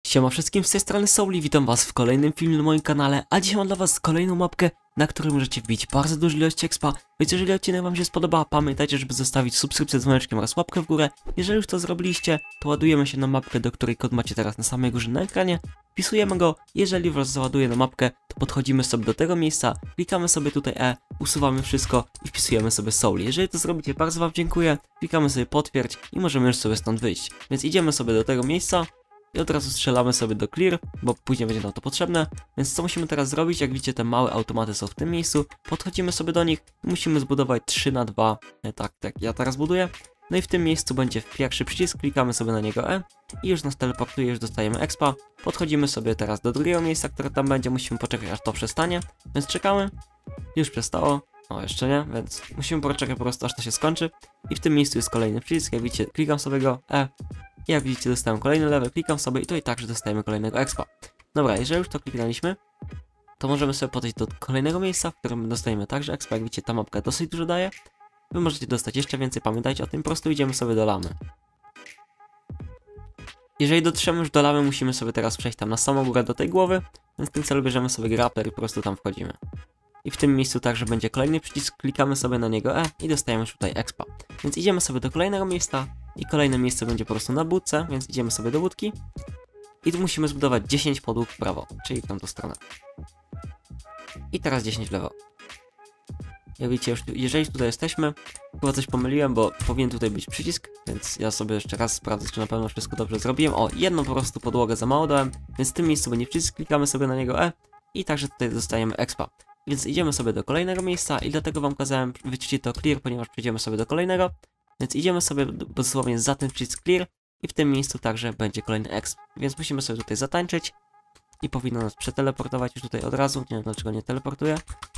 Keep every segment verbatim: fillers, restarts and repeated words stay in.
Siema wszystkim, z tej strony Souli, witam was w kolejnym filmie na moim kanale, a dzisiaj mam dla was kolejną mapkę, na której możecie wbić bardzo dużo ilości expa, więc jeżeli odcinek wam się spodoba, pamiętajcie, żeby zostawić subskrypcję z dzwoneczkiem oraz łapkę w górę. Jeżeli już to zrobiliście, to ładujemy się na mapkę, do której kod macie teraz na samej górze na ekranie, wpisujemy go, jeżeli was załaduje na mapkę, to podchodzimy sobie do tego miejsca, klikamy sobie tutaj E, usuwamy wszystko i wpisujemy sobie Souli. Jeżeli to zrobicie, bardzo wam dziękuję, klikamy sobie potwierdź i możemy już sobie stąd wyjść, więc idziemy sobie do tego miejsca. I od razu strzelamy sobie do clear, bo później będzie nam to potrzebne. Więc co musimy teraz zrobić? Jak widzicie, te małe automaty są w tym miejscu. Podchodzimy sobie do nich i musimy zbudować trzy na dwa. E, tak, tak, ja teraz buduję. No i w tym miejscu będzie pierwszy przycisk, klikamy sobie na niego E i już nas teleportuje, już dostajemy expa. Podchodzimy sobie teraz do drugiego miejsca, które tam będzie, musimy poczekać aż to przestanie. Więc czekamy, już przestało. O, jeszcze nie, więc musimy poczekać po prostu aż to się skończy. I w tym miejscu jest kolejny przycisk, jak widzicie, klikam sobie go E. I jak widzicie, dostałem kolejny level, klikam sobie i tutaj także dostajemy kolejnego expa. Dobra, jeżeli już to kliknęliśmy, to możemy sobie podejść do kolejnego miejsca, w którym dostajemy także expa. Jak widzicie, ta mapka dosyć dużo daje. Wy możecie dostać jeszcze więcej, pamiętajcie o tym, po prostu idziemy sobie do lamy. Jeżeli dotrzemy już do lamy, musimy sobie teraz przejść tam na samą górę do tej głowy, więc w tym celu bierzemy sobie grappler i po prostu tam wchodzimy. I w tym miejscu także będzie kolejny przycisk, klikamy sobie na niego E i dostajemy już tutaj expa. Więc idziemy sobie do kolejnego miejsca i kolejne miejsce będzie po prostu na budce, więc idziemy sobie do budki. I tu musimy zbudować dziesięć podłóg w prawo, czyli w tamtą stronę. I teraz dziesięć w lewo. Jak widzicie, już, jeżeli tutaj jesteśmy, chyba coś pomyliłem, bo powinien tutaj być przycisk, więc ja sobie jeszcze raz sprawdzę, czy na pewno wszystko dobrze zrobiłem. O, jedną po prostu podłogę za mało dałem, więc w tym miejscu będzie przycisk, klikamy sobie na niego E i także tutaj dostajemy expa. Więc idziemy sobie do kolejnego miejsca i dlatego wam kazałem wyczyścić to clear, ponieważ przejdziemy sobie do kolejnego. Więc idziemy sobie dosłownie za ten przycisk clear i w tym miejscu także będzie kolejny exp. Więc musimy sobie tutaj zatańczyć i powinno nas przeteleportować już tutaj od razu. Nie wiem dlaczego nie teleportuje.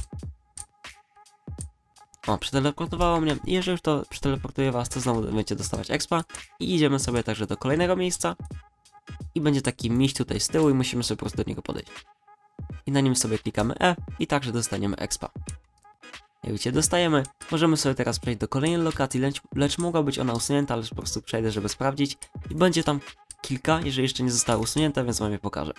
O, przeteleportowało mnie. I jeżeli już to przeteleportuje was, to znowu będziecie dostawać expa. I idziemy sobie także do kolejnego miejsca. I będzie taki miś tutaj z tyłu i musimy sobie po prostu do niego podejść. I na nim sobie klikamy E i także dostaniemy expa. Jak widzicie, dostajemy. Możemy sobie teraz przejść do kolejnej lokacji, lecz, lecz mogła być ona usunięta, ale po prostu przejdę, żeby sprawdzić. I będzie tam kilka, jeżeli jeszcze nie została usunięta, więc wam je pokażę.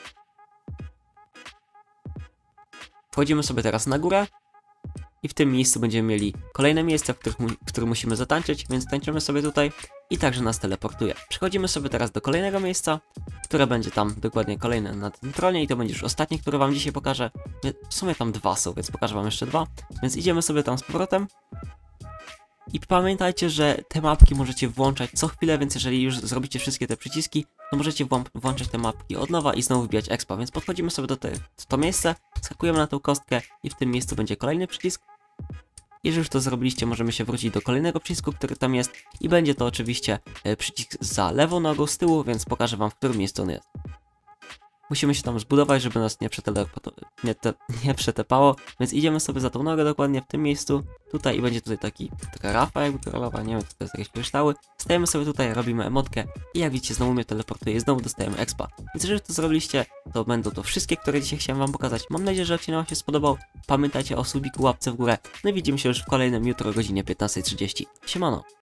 Wchodzimy sobie teraz na górę. I w tym miejscu będziemy mieli kolejne miejsca, w których, mu w których musimy zatańczyć, więc tańczymy sobie tutaj i także nas teleportuje. Przechodzimy sobie teraz do kolejnego miejsca, które będzie tam dokładnie kolejne na tym tronie i to będzie już ostatnie, które wam dzisiaj pokażę. W sumie tam dwa są, więc pokażę wam jeszcze dwa, więc idziemy sobie tam z powrotem. I pamiętajcie, że te mapki możecie włączać co chwilę, więc jeżeli już zrobicie wszystkie te przyciski, to możecie włączać te mapki od nowa i znowu wbijać expa, więc podchodzimy sobie do te, to miejsce, skakujemy na tą kostkę i w tym miejscu będzie kolejny przycisk. Jeżeli już to zrobiliście, możemy się wrócić do kolejnego przycisku, który tam jest i będzie to oczywiście przycisk za lewą nogą z tyłu, więc pokażę wam, w którym miejscu on jest. Musimy się tam zbudować, żeby nas nie, nie, te nie przetepało, więc idziemy sobie za tą nogę dokładnie w tym miejscu, tutaj i będzie tutaj taki, taka rafa jakby koralowa, nie wiem, to jest jakieś kryształy. Stajemy sobie tutaj, robimy emotkę i jak widzicie, znowu mnie teleportuje i znowu dostajemy expa. Więc jeżeli to zrobiliście, to będą to wszystkie, które dzisiaj chciałem wam pokazać. Mam nadzieję, że odcinek wam się spodobał. Pamiętajcie o subiku, łapce w górę. No i widzimy się już w kolejnym jutro o godzinie piętnastej trzydzieści. Siemano!